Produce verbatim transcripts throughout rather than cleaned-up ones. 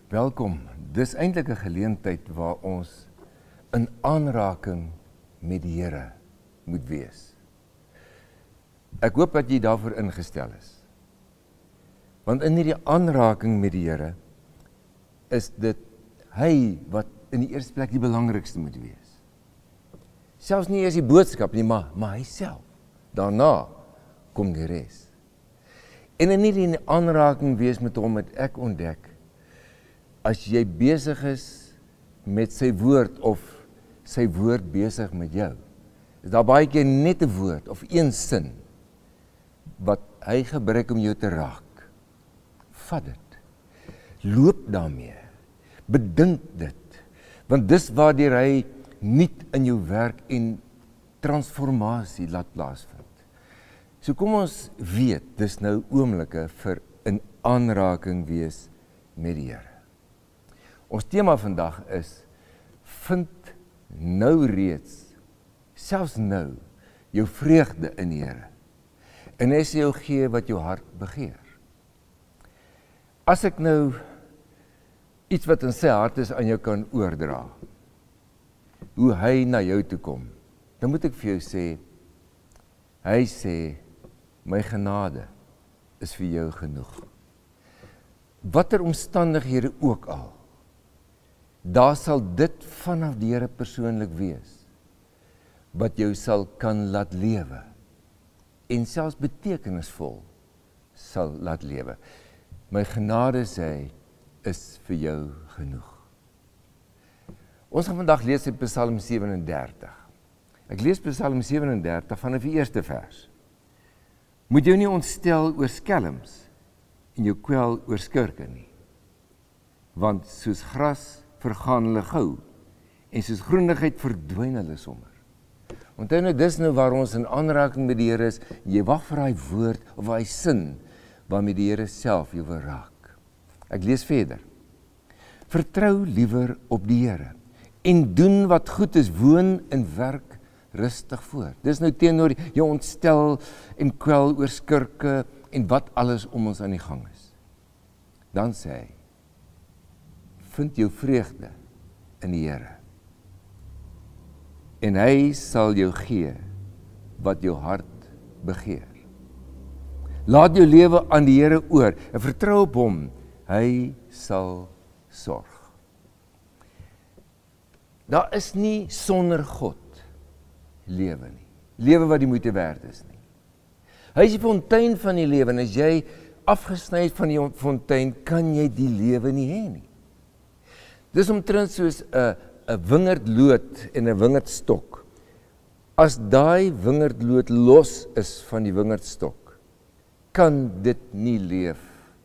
Welkom. Dis eintlik 'n geleentheid waar ons in aanraking met die Here moet wees. Ek hoop dat jy daarvoor ingestel is. Want in hierdie aanraking met die Here is dit hy wat in die eerste plek die belangrikste moet wees. Selfs nie eers die boodskap nie, maar, maar hy self. Daarna kom die res. En in hierdie aanraking wees met hom het ek ontdek, as jy besig is met sy woord of sy woord besig met jou, is daar baie keer net 'n woord of een sin wat hy gebruik om jou te raak. Vat dit. Loop daarmee. Bedink dit. Want dis waardeur hy nuut in jou werk en transformasie laat plaasvind. So kom ons weet, dis nou oomblikke vir in aanraking wees met die Here. Ons tema vandag is, vind nou reeds, selfs nou, jou vreugde in die Here. En hy sal jou gee wat jou hart begeer. As ek nou iets wat in sy hart is aan jou kan oordra, hoe hy na jou toe kom, dan moet ek vir jou sê, hy sê, my genade is vir jou genoeg. Watter omstandighede ook al, daar sal dit vanaf die Here persoonlik wees, wat jou sal kan laat lewe, en selfs betekenisvol sal laat lewe. My genade, sê hy, is vir jou genoeg. Ons gaan vandag lees in Psalm sewe en dertig. Ek lees Psalm sewe en dertig vanaf die eerste vers. Moet jou nie ontstel oor skelms en jou kwel oor skurke nie. Want soos gras vergaan hulle gou en soos groenigheid verdwyn hulle sommer. Onthou nou, dis nou waar ons in aanraking met die Here is, jy wag vir hy woord of hy sin waarmee die Here self jou wil raak. Ek lees verder. Vertrou liewer op die Here en doen wat goed is, woon en werk rustig voort. Dis nou teenoor jou ontstel en kwel oor skurke en wat alles om ons aan die gang is. Dan sê hy, vind jou vreugde in die Here. En hy sal jou gee wat jou hart begeer. Laat jou lewe aan die Here oor en vertrou op hom, hy sal sorg. Daar is nie sonder God lewe nie. Lewe wat die moeite werd is nie. Hy is die fontein van die lewe en as jy afgesny het van die fontein, kan jy die lewe nie hê nie. Dis omtrent soos 'n 'n wingerdloot en 'n wingerdstok. As daai wingerdloot los is van die wingerdstok, kan dit nie leef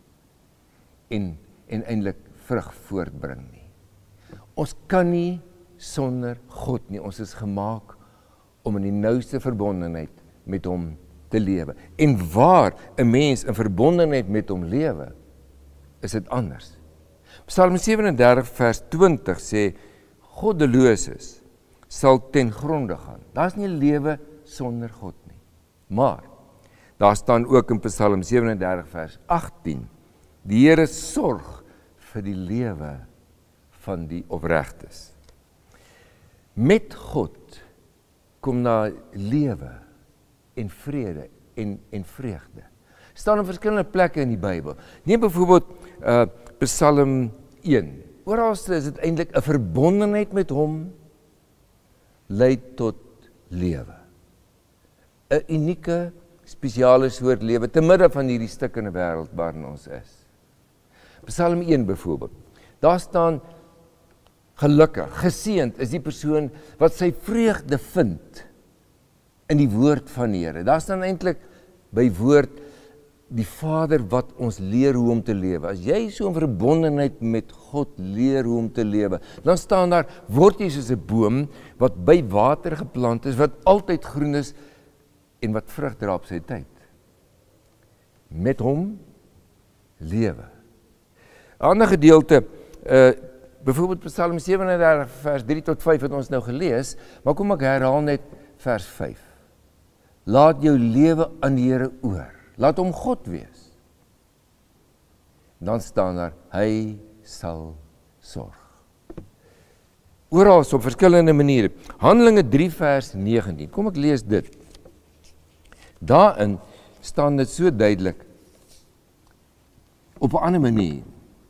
en en eintlik vrug voortbring nie. Ons kan nie sonder God nie. Ons is gemaak om in die nouste verbondenheid met hom te lewe. En waar 'n mens in verbondenheid met hom lewe, is dit anders. Psalm sewe en dertig vers twintig sê, goddeloses sal ten gronde gaan. Daar's nie 'n lewe sonder God nie. Maar, daar staan ook in Psalm sewe en dertig vers agttien, die Here sorg vir die lewe van die opregtes. Met God kom na lewe en vrede en, en vreugde. Staan in verskillende plekke in die Bybel. Neem byvoorbeeld uh, Psalm een. Oralste is dit eintlik 'n verbondenheid met hom lei tot lewe. 'n Unieke, spesiale soort lewe te midde van hierdie stikkende wêreld waarin ons is. Psalm een byvoorbeeld. Daar staan gelukkig, geseënd is die persoon wat sy vreugde vind in die woord van die Here. Daar staan eintlik by woord die Vader wat ons leer hoe om te lewe. As jy so 'n verbondenheid met God leer hoe om te lewe, dan staan daar, word jy soos 'n boom wat by water geplant is, wat altyd groen is en wat vrug dra op sy tyd. Met hom lewe. 'n Ander gedeelte, uh, byvoorbeeld Psalm sewe en dertig vers drie tot vyf het ons nou gelees, maar kom ek herhaal net vers vyf. Laat jou lewe aan die Here oor. Laat hom God wees. Dan staan daar, hy sal sorg. Oral op verskillende maniere. Handelinge drie vers negentien. Kom ek lees dit. Daarin staan dit so duidelik op 'n ander manier.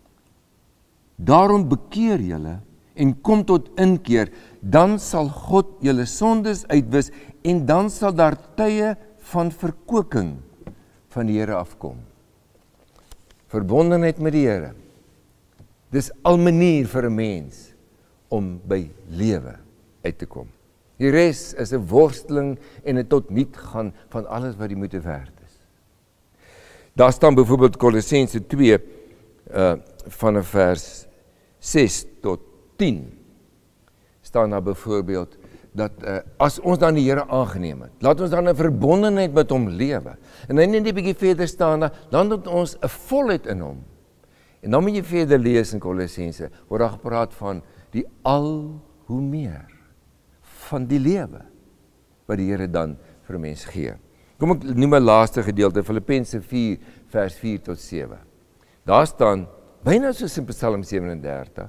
Daarom bekeer julle en kom tot inkeer, dan sal God julle sondes uitwis en dan sal daar tye van verkoeking van die Here afkom. Verbondenheid met die Here. Dis al manier vir 'n mens om by lewe uit te kom. Die res is 'n worsteling en 'n tot niet gaan van alles wat die moeite werd is. Daar staan byvoorbeeld Kolossense twee uh, van 'n vers ses tot tien. Staan daar byvoorbeeld dat uh, as ons dan die Here aangeneem het, laat ons dan 'n verbondenheid met hom lewe. En dan net 'n bietjie verder staan daar, dan het ons 'n volheid in hom. En dan moet jy verder lees in Kolossense, word daar gepraat van die al hoe meer van die lewe wat die Here dan vir 'n mens gee. Kom ek noem 'n laaste gedeelte, Filippense vier vers vier tot sewe. Daar staan byna soos in Psalm sewe en dertig: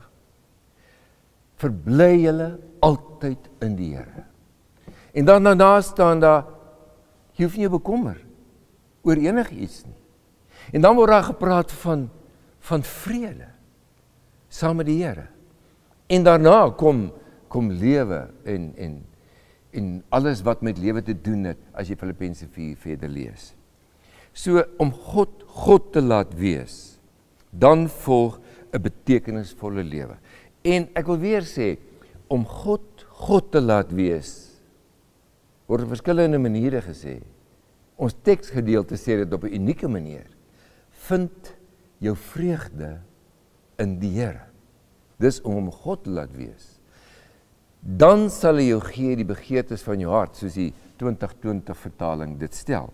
Verbly julle altyd in die Here. En dan daarna staan daar, jy hoef nie bekommer oor enigiets nie. En dan word daar gepraat van van vrede saam met die Here. En daarna kom kom lewe en en en alles wat met lewe te doen het as jy Filippense vier verder lees. So om God God te laat wees, dan volg 'n betekenisvolle lewe. En ek wil weer sê, om God God te laat wees, word op verskillende maniere gesê. Ons teksgedeelte sê dit op 'n unieke manier. Vind jou vreugde in die Here. Dis om hom God te laat wees. Dan sal hy jou gee die begeertes van jou hart, soos die twintig twintig vertaling dit stel.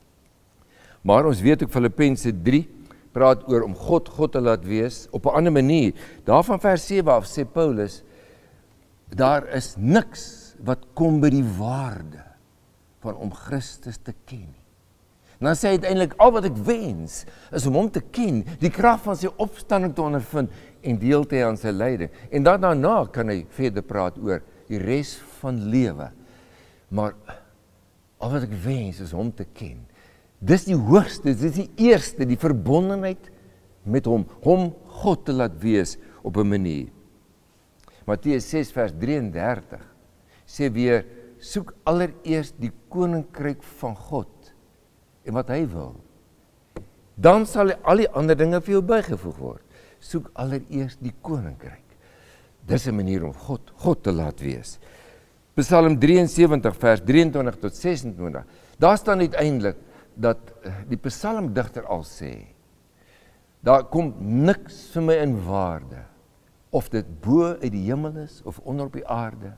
Maar ons weet ook Filippense drie praat oor om God God te laat wees op 'n ander manier. Daarvan vers sewe af sê Paulus, daar is niks wat kom by die waarde van om Christus te ken. En dan sê hy uiteindelik, al wat ek wens is om hom te ken, die krag van sy opstanding te ondervind en deel te hê aan sy lyding. En dan daarna kan hy verder praat oor die res van lewe. Maar al wat ek wens is hom te ken. Dis die hoogste, dis die eerste, die verbondenheid met hom, hom God te laat wees op 'n manier. Matteus ses vers drie en dertig sê weer, soek allereerst die koninkryk van God en wat hy wil. Dan sal al die ander dinge vir jou bygevoeg word. Soek allereerst die koninkryk. Dis 'n manier om God God te laat wees. Psalm drie en sewentig vers drie en twintig tot ses en twintig. Daar staan uiteindelik dat die psalmdigter al sê, daar kom niks vir my in waarde, of dit bo uit die hemel is, of onder op die aarde.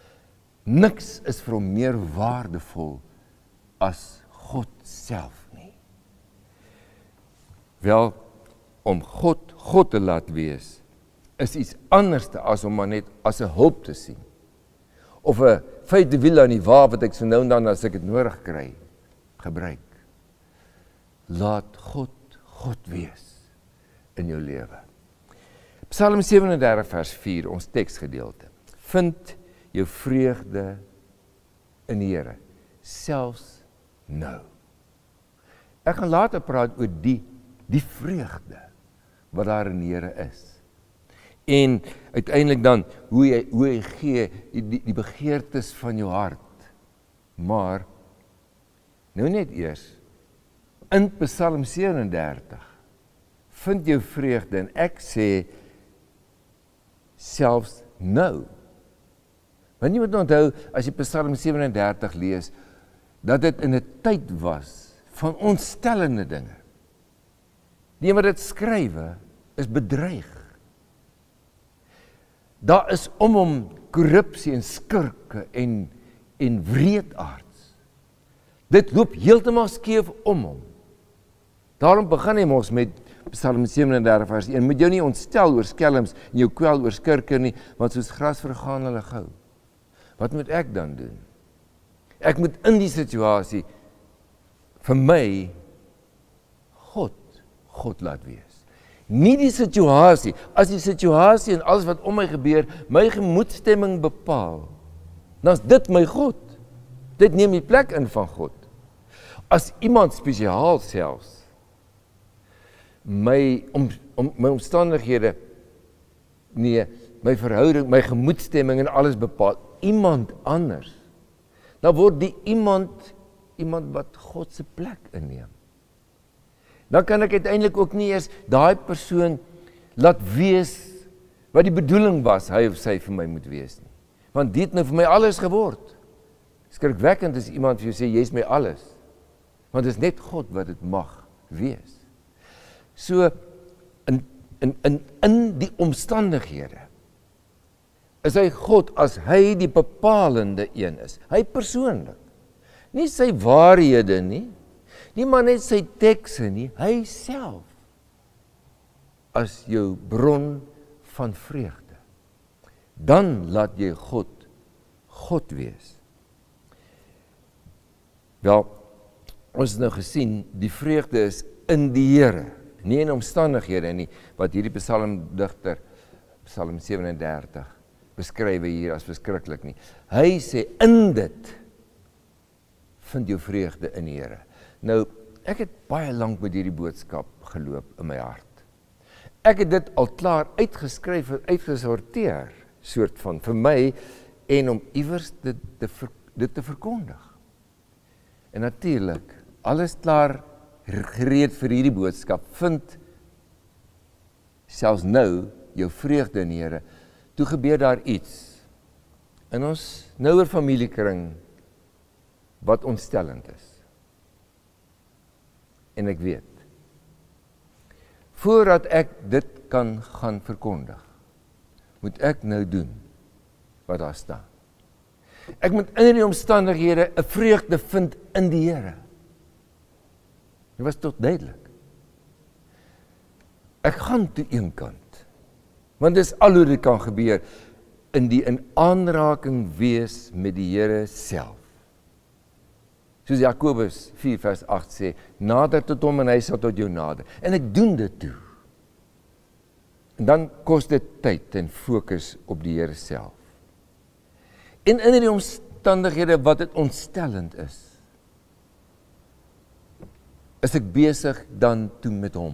Niks is vir hom meer waardevol as God self nie. Wel, om God God te laat wees, is iets anders as om maar net as 'n hulp te sien. Of 'n vyfde wiel aan die wa wat ek so nou en dan as ek dit nodig kry, gebruik. Laat God God wees in jou lewe. Psalm sewe en dertig vers vier, ons teksgedeelte. Vind jou vreugde in die Here, selfs nou. Ek gaan later praat oor die, die vreugde wat daar in die Here is. En uiteindelik dan, hoe jy, hoe jy gee, die, die begeertes van jou hart. Maar, nou net eers, in Psalm sewe en dertig, vind jou vreugde, en ek sê, selfs nou. Want jy moet onthou, as jy Psalm sewe en dertig lees, dat dit in 'n tyd was van ontstellende dinge. Die wat dit skrywe, is bedreig. Daar is om hom korrupsie en skurke en, en wreedaards. Dit loop heeltemal skeef om hom. Daarom begin hy mos met Psalm sewe en dertig vers een, moet jou nie ontstel oor skelms en jou kwel oor skurke nie, want soos gras vergaan hulle gou. Wat moet ek dan doen? Ek moet in die situasie vir my God, God laat wees. Nie die situasie. As die situasie en alles wat om my gebeur, my gemoedstemming bepaal, dan is dit my God. Dit neem die plek in van God. As iemand spesiaal selfs, my, om, om, my omstandighede, nee, my verhouding, my gemoedstemming en alles bepaal, iemand anders, dan word die iemand, iemand wat God se plek inneem. Dan kan ek uiteindelik ook nie eers daai persoon laat wees wat die bedoeling was, hy of sy vir my moet wees nie. Want dit het nou vir my alles geword. Skrikwekkend as iemand vir jou sê, jy is my alles. Want dit is net God wat dit mag wees. So, in, in, in, in die omstandighede, is hy God as hy die bepalende een is. Hy persoonlik. Nie sy waarhede nie, nie maar net sy tekste nie, hy self as jou bron van vreugde. Dan laat jy God, God wees. Wel, ons het nou gesien, die vreugde is in die Here, nie in omstandighede nie, wat hierdie psalmdigter, Psalm sewe en dertig, beskryf hier as verskriklik nie. Hy sê, in dit vind jou vreugde in die Here. Nou, ek het baie lank met hierdie boodskap geloop in my hart. Ek het dit al klaar uitgeskryf en uitgesorteer, soort van, vir my, en om iewers dit te, ver, dit te verkondig. En natuurlik, alles klaar gereed vir hierdie boodskap, vind selfs nou jou vreugde in die Here. Toe gebeur daar iets in ons nouer familiekring wat ontstellend is. En ek weet, voordat ek dit kan gaan verkondig, moet ek nou doen wat daar staan. Ek moet in die omstandighede 'n vreugde vind in die Here. Dit was tot duidelik. Ek gaan toe een kant, want dis al hoe dit kan gebeur, in die in aanraking wees met die Here self. Soos Jakobus vier vers agt sê, nader tot hom en hy sal tot jou nader. En ek doen dit toe. En dan kos dit tyd en fokus op die Here self. En in die omstandighede wat dit ontstellend is, is ek besig dan toe met hom.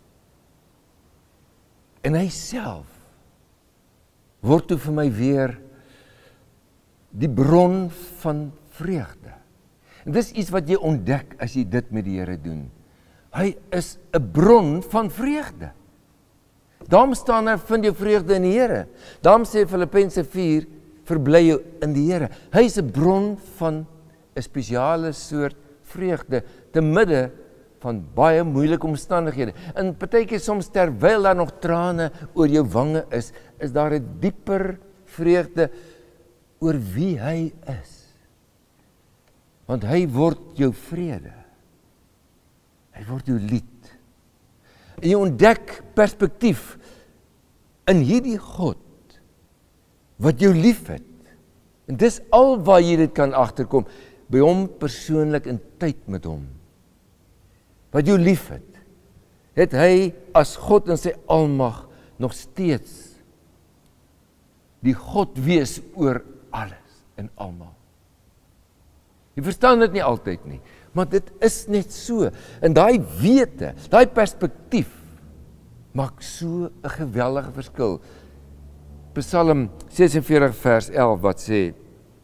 En hy self word toe vir my weer die bron van vreugde. En dis iets wat jy ontdek as jy dit met die Here doen. Hy is 'n bron van vreugde. Daarom staan daar, vind jou vreugde in die Here. Daarom sê Filippense vier, verbly jou in die Here. Hy is 'n bron van 'n spesiale soort vreugde, te midde van baie moeilike omstandighede. En partykeer soms terwyl daar nog trane oor jou wange is, is daar 'n dieper vreugde oor wie hy is. Want hy word jou vrede. Hy word jou lied. En jy ontdek perspektief in hierdie God wat jou liefhet. En dis al waar jy dit kan agterkom, by hom persoonlik in tyd met hom. Wat jou liefhet, het hy as God in sy almag nog steeds die God wees oor alles en almal. Jy verstaan dit nie altyd nie, maar dit is net so. En daai wete, daai perspektief, maak so 'n geweldige verskil. Psalm ses en veertig vers elf wat sê,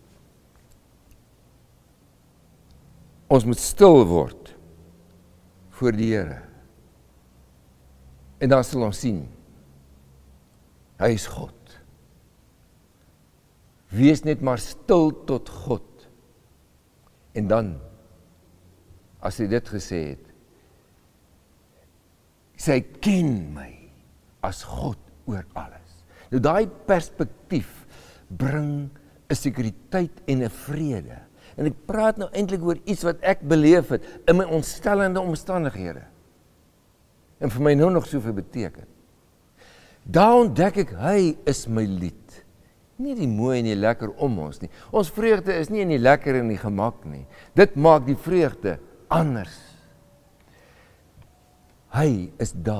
ons moet stil word voor die Here. En dan sal ons sien, hy is God. Wees net maar stil tot God. En dan, as hy dit gesê het, sê hy ken my as God oor alles. Nou daai perspektief bring 'n sekuriteit en 'n vrede. En ek praat nou eintlik oor iets wat ek beleef het in my ontstellende omstandighede. En vir my nou nog soveel beteken. Daar ontdek ek, hy is my lied. Nie die mooi en die lekker om ons nie. Ons vreugde is nie in die lekker en die gemak nie. Dit maak die vreugde anders. Hy is daar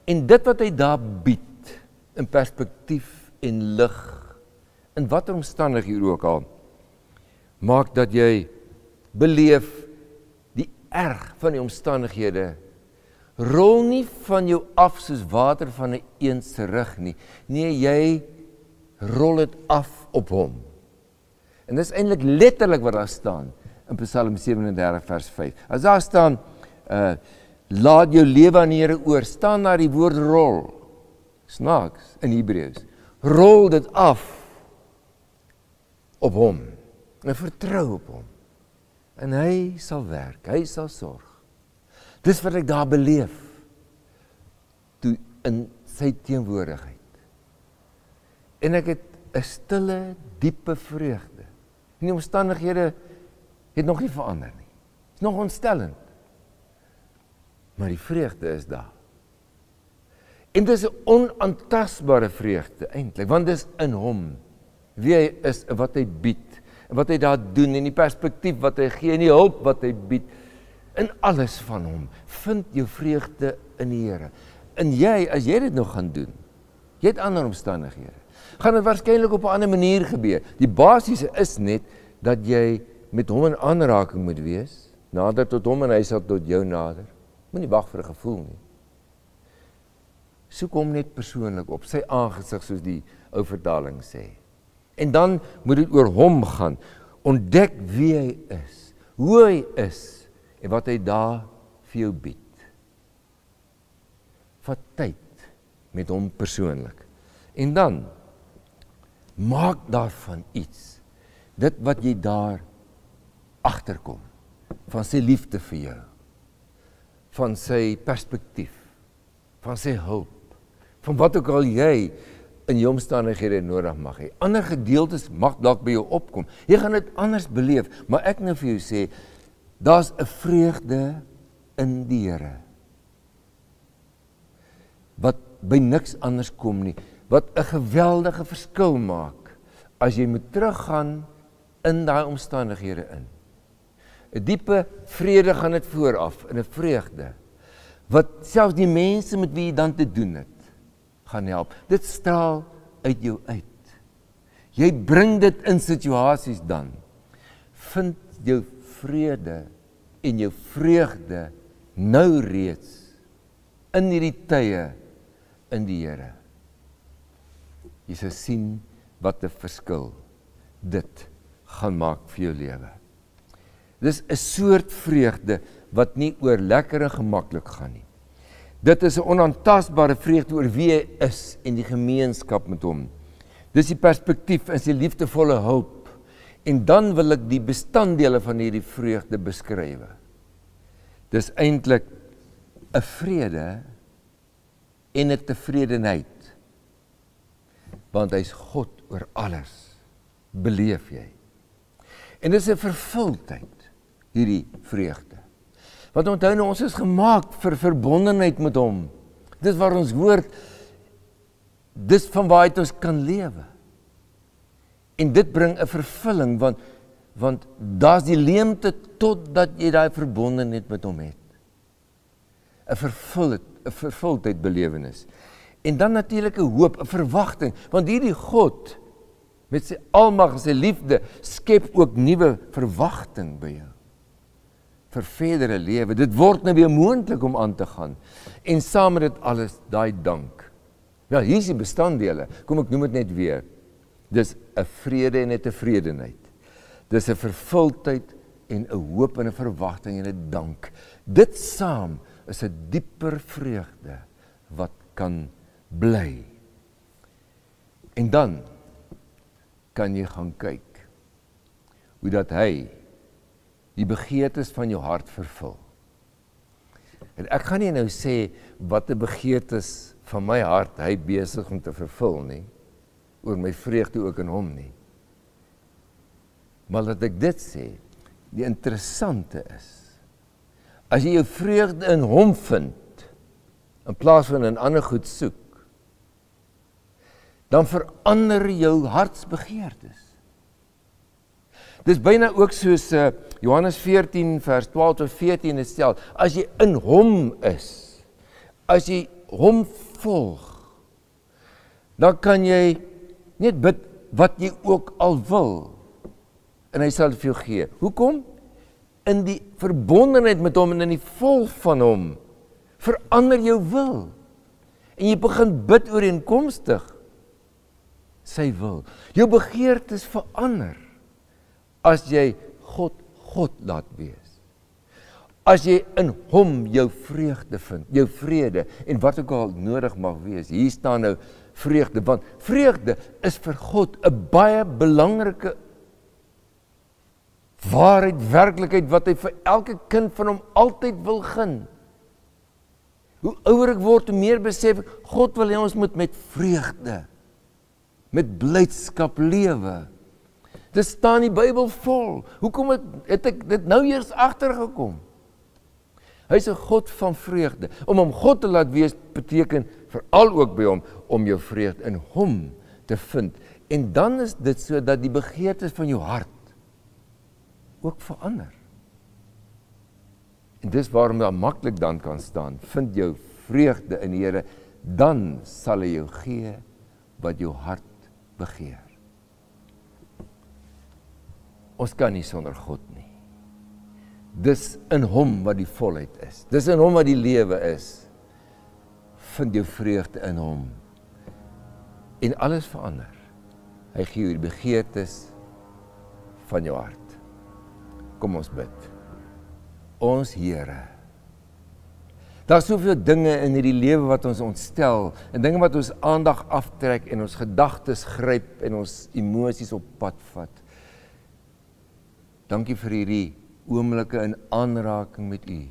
En dit wat hy daar bied, in perspektief en lig, in watter omstandighede ook al, maak dat jy beleef die erg van die omstandighede, rol nie van jou af soos water van 'n eend se rug nie. Nee, jy rol dit af op hom. En dis eintlik letterlik wat daar staan in Psalm sewe en dertig vers vyf. As daar staan, uh, laat jou lewe aan die Here oor, staan daar die woord rol. Snaaks in Hebreëus. Rol dit af op hom. En vertrou op hom. En hy sal werk, hy sal sorg. Dis wat ek daar beleef, toe in sy teenwoordigheid. En ek het 'n stille, diepe vreugde. En die omstandighede het nog nie verander nie. Is nog ontstellend. Maar die vreugde is daar. En dis 'n onaantastbare vreugde eintlik, want dis in hom. Wie hy is, wat hy bied, wat hy daar doen, en die perspektief wat hy gee, en die hulp wat hy bied, in alles van hom. Vind jou vreugde in die Here. En jy, as jy dit nog gaan doen, jy het ander omstandighede, gaan dit waarskynlik op 'n ander manier gebeur. Die basiese is net, dat jy met hom in aanraking moet wees, nader tot hom en hy sal tot jou nader. Moenie wag vir 'n gevoel nie. Soek hom net persoonlik op, sy aangesig soos die ou vertaling sê. En dan moet dit oor hom gaan. Ontdek wie hy is, hoe hy is, en wat hy daar vir jou bied. Vat tyd met hom persoonlik. En dan, maak daarvan iets. Dit wat jy daar agterkom, van sy liefde vir jou, van sy perspektief, van sy hulp, van wat ook al jy in jou omstandighede nodig mag hê. Ander gedeeltes mag dalk by jou opkom. Jy gaan dit anders beleef, maar ek nou vir jou sê, daar's 'n vreugde in die Here, wat by niks anders kom nie, wat 'n geweldige verskil maak, as jy moet teruggaan in daai omstandighede in. 'n Diepe vrede gaan dit vooraf, in 'n vreugde, wat selfs die mense met wie jy dan te doen het, gaan help. Dit straal uit jou uit. Jy bring dit in situasies dan. Vind jou vrede en jou vreugde nou reeds in hierdie tye in die Here. Jy sal sien wat 'n verskil dit gaan maak vir jou lewe. Dis 'n soort vreugde wat nie oor lekker en gemaklik gaan nie. Dit is 'n onaantastbare vreugde oor wie hy is en die gemeenskap met hom. Dis die perspektief en sy liefdevolle hulp. En dan wil ek die bestanddele van hierdie vreugde beskryf. Dis eintlik 'n vrede en 'n tevredenheid. Want hy's God oor alles, beleef jy. En dis 'n vervuldheid, hierdie vreugde. Want onthou nou, ons is gemaak vir verbondenheid met hom. Dis waar ons hoort, dis van waaruit ons kan lewe. En dit bring 'n vervulling, want, want daar's die leemte totdat jy daai verbondenheid met hom het. 'n vervuld, 'n vervuldheid belewenis. En dan natuurlik 'n hoop, 'n verwagting, want hierdie God, met sy almag en sy liefde, skep ook nuwe verwagting by jou. Vir verdere lewe. Dit word nou weer moontlik om aan te gaan. En saam met dit alles, daai dank. Ja, hier is die bestanddele. Kom, ek noem dit net weer. Dis 'n vrede en 'n tevredenheid. Dis 'n vervuldheid en 'n hoop en 'n verwagting en 'n dank. Dit saam is 'n dieper vreugde wat kan bly. En dan kan jy gaan kyk hoe dat hy die begeertes van jou hart vervul. En ek gaan nie nou sê wat die begeertes van my hart hy besig om te vervul nie, oor my vreugde ook in hom nie. Maar dat ek dit sê, die interessante is, as jy jou vreugde in hom vind, in plaas van in ander goed soek, dan verander jou hartsbegeertes. Dis byna ook soos uh, Johannes veertien vers twaalf tot veertien het stel, as jy in hom is, as jy hom volg, dan kan jy net bid wat jy ook al wil, en hy sal vir jou gee. Hoekom? In die verbondenheid met hom en in die volg van hom, verander jou wil. En jy begin bid ooreenkomstig sy wil. Jou begeertes verander, as jy God, God laat wees. As jy in hom jou vreugde vind, jou vrede, en wat ook al nodig mag wees, hier staan nou vreugde, want vreugde is vir God 'n baie belangrike waarheid, werklikheid, wat hy vir elke kind van hom altyd wil gun. Hoe ouer ek word, hoe meer besef ek, God wil hê ons moet met vreugde, met blydskap lewe. Dit staan die Bybel vol. Hoekom het, het ek dit nou eers agtergekom? Hy is 'n God van vreugde. Om hom God te laat wees, beteken veral ook by hom, om jou vreugde in hom te vind. En dan is dit so, dat die begeertes van jou hart ook verander. En dis waarom jy maklik dan kan staan, vind jou vreugde in die Here, dan sal hy jou gee, wat jou hart begeer. Ons kan nie sonder God nie. Dis in hom wat die volheid is. Dis in hom wat die lewe is. Vind jou vreugde in hom. En alles verander. Hy gee jou die begeertes van jou hart. Kom ons bid. Ons Here, daar is soveel dinge in hierdie lewe wat ons ontstel, en dinge wat ons aandag aftrek, en ons gedagtes gryp, en ons emosies op pad vat. Dankie vir hierdie oomblikke in aanraking met U.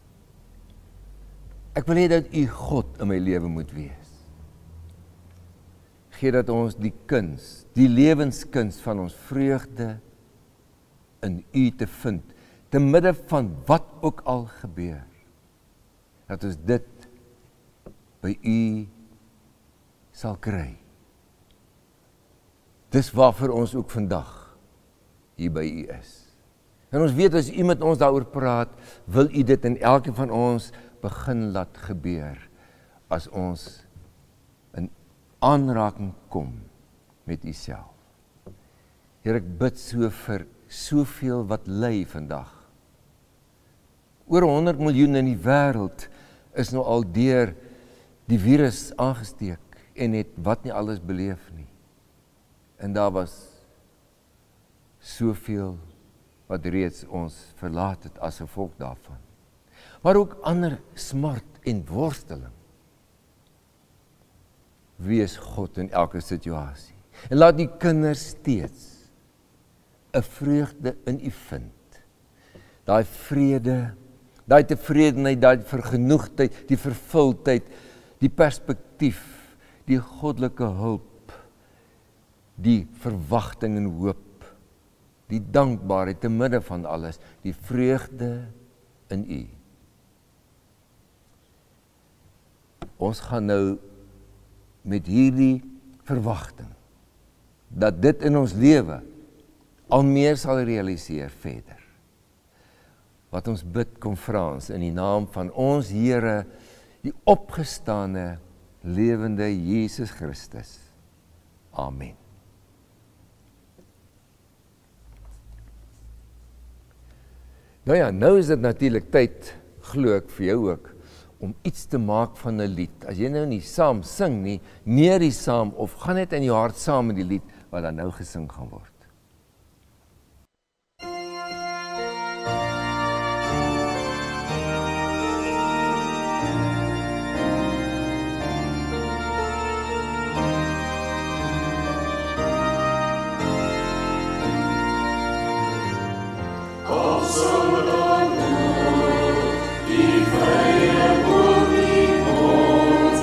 Ek wil hê dat U God in my lewe moet wees. Gee dat ons die kuns, die lewenskuns van ons vreugde in U te vind, te midde van wat ook al gebeur. Dat ons dit by U sal kry. Dis waarvoor ons ook vandag hier by U is. En ons weet, as U met ons daaroor praat, wil U dit in elkeen van ons begin laat gebeur, as ons in aanraking kom met U self. Here, ek bid so vir soveel wat ly vandag. Oor honderd miljoen in die wêreld is nou al deur die virus aangesteek, en het wat nie alles beleef nie. En daar was soveel wat reeds ons verlaat het as gevolg daarvan. Maar ook ander smart en worsteling. Wees God in elke situasie. En laat die kinders steeds 'n vreugde in U vind. Daai vrede, daai tevredenheid, daai vergenoegdheid, die vervuldheid, die perspektief, die goddelike hulp, die verwagting en hoop, die dankbaarheid te midde van alles, die vreugde in U. Ons gaan nou met hierdie verwagting, dat dit in ons lewe al meer sal realiseer verder. Wat ons bid, kom vra ons in die naam van ons Here, die opgestane, lewende Jesus Christus. Amen. Nou ja, nou is dit natuurlik tyd, glo ek vir jou ook, om iets te maak van 'n lied. As jy nou nie saam sing nie, neer die saam, of gaan net in jou hart saam met die lied, wat dan nou gesing gaan word.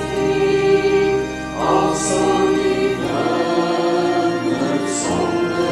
Also, die Welt mit Sonne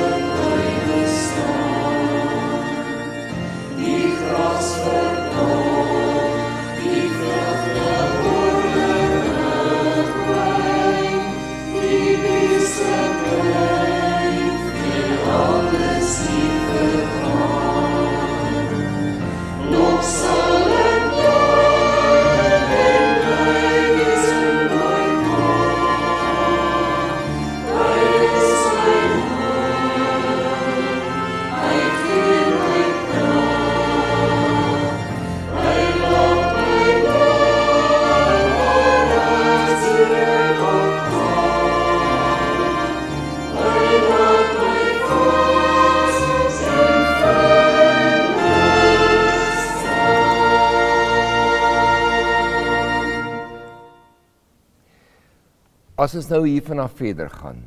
as ons nou hier vanaf verder gaan,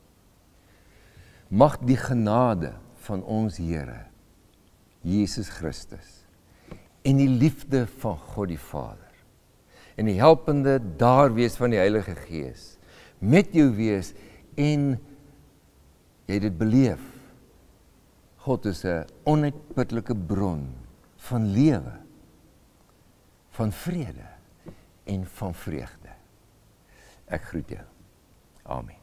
mag die genade van ons Here, Jesus Christus, en die liefde van God die Vader, en die helpende daar wees van die Heilige Gees, met jou wees, en jy dit beleef. God is 'n onuitputlike bron van lewe, van vrede en van vreugde. Ek groet jou. Amen.